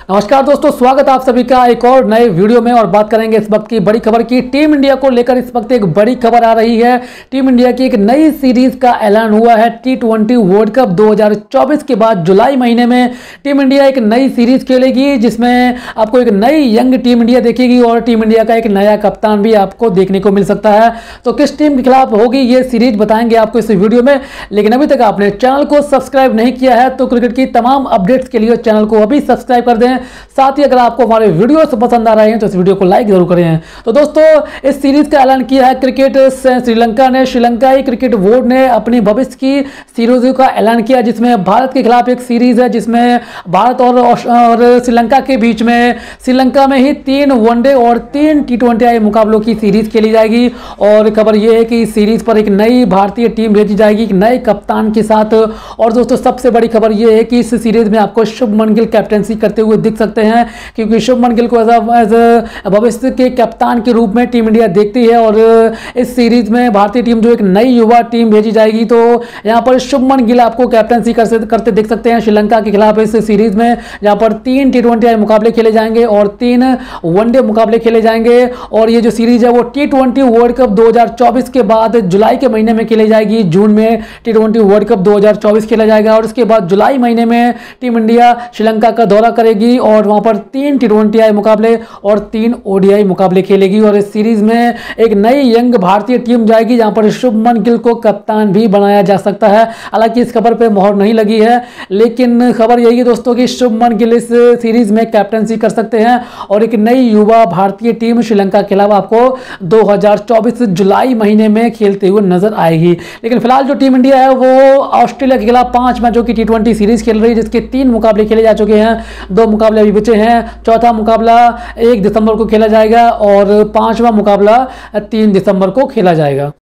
नमस्कार दोस्तों, स्वागत है आप सभी का एक और नए वीडियो में। और बात करेंगे इस वक्त की बड़ी खबर की। टीम इंडिया को लेकर इस वक्त एक बड़ी खबर आ रही है। टीम इंडिया की एक नई सीरीज का ऐलान हुआ है। T20 वर्ल्ड कप 2024 के बाद जुलाई महीने में टीम इंडिया एक नई सीरीज खेलेगी, जिसमें आपको एक नई यंग टीम इंडिया देखेगी और टीम इंडिया का एक नया कप्तान भी आपको देखने को मिल सकता है। तो किस टीम के खिलाफ होगी ये सीरीज बताएंगे आपको इस वीडियो में। लेकिन अभी तक आपने चैनल को सब्सक्राइब नहीं किया है तो क्रिकेट की तमाम अपडेट्स के लिए चैनल को अभी सब्सक्राइब कर दें। साथ ही अगर आपको हमारे वीडियोस पसंद आ रहे हैं तो इस वीडियो को लाइक जरूर करें। तो दोस्तों, इस सीरीज का ऐलान किया है क्रिकेट श्रीलंका ने। श्रीलंकाई क्रिकेट बोर्ड ने अपनी भविष्य की सीरीज का ऐलान किया, जिसमें भारत के खिलाफ एक सीरीज है, जिसमें भारत और श्रीलंका के बीच में श्रीलंका में ही 3 वनडे और 3 T20 मुकाबलों की सीरीज खेली जाएगी। और खबर यह है कि इस सीरीज पर एक नई भारतीय टीम भेजी जाएगी, एक नए कप्तान के साथ। और दोस्तों, सबसे बड़ी खबर यह है कि इस सीरीज में आपको शुभमन गिल कैप्टनसी करते हुए दिख सकते हैं, क्योंकि शुभमन गिल को एज भविष्य के कप्तान के रूप में टीम इंडिया देखती है। और इस सीरीज में भारतीय टीम जो एक नई युवा टीम भेजी जाएगी, तो यहां पर शुभमन गिल आपको कैप्टनसी करते देख सकते हैं श्रीलंका के खिलाफ इस सीरीज में, जहां पर 3 T20 मुकाबले खेले जाएंगे और 3 वनडे मुकाबले खेले जाएंगे। और ये जो सीरीज है वो T20 वर्ल्ड कप 2024 के बाद जुलाई के महीने में खेली जाएगी। जून में T20 वर्ल्ड कप 2024 खेला जाएगा और उसके बाद जुलाई महीने में टीम इंडिया श्रीलंका का दौरा करेगी और वहां पर 3 T20 मुकाबले और 3 ODI मुकाबले खेलेगी। और इस सीरीज में एक नई यंग भारतीय टीम जाएगी, जहां पर शुभमन गिल को कप्तान भी बनाया जा सकता है। हालांकि इस खबर पे मोहर नहीं लगी है, लेकिन खबर यही है दोस्तों कि शुभमन गिल इस सीरीज में कैप्टनसी कर सकते हैं और एक नई युवा भारतीय टीम श्रीलंका के खिलाफ आपको 2024 जुलाई महीने में खेलते हुए नजर आएगी। लेकिन फिलहाल जो टीम इंडिया है वो ऑस्ट्रेलिया के खिलाफ 5 मैचों की T20 सीरीज खेल रही है, जिसके 3 मुकाबले खेले जा चुके हैं, 2 मुकाबले अभी बचे हैं। चौथा मुकाबला 1 दिसंबर को खेला जाएगा और 5वां मुकाबला 3 दिसंबर को खेला जाएगा।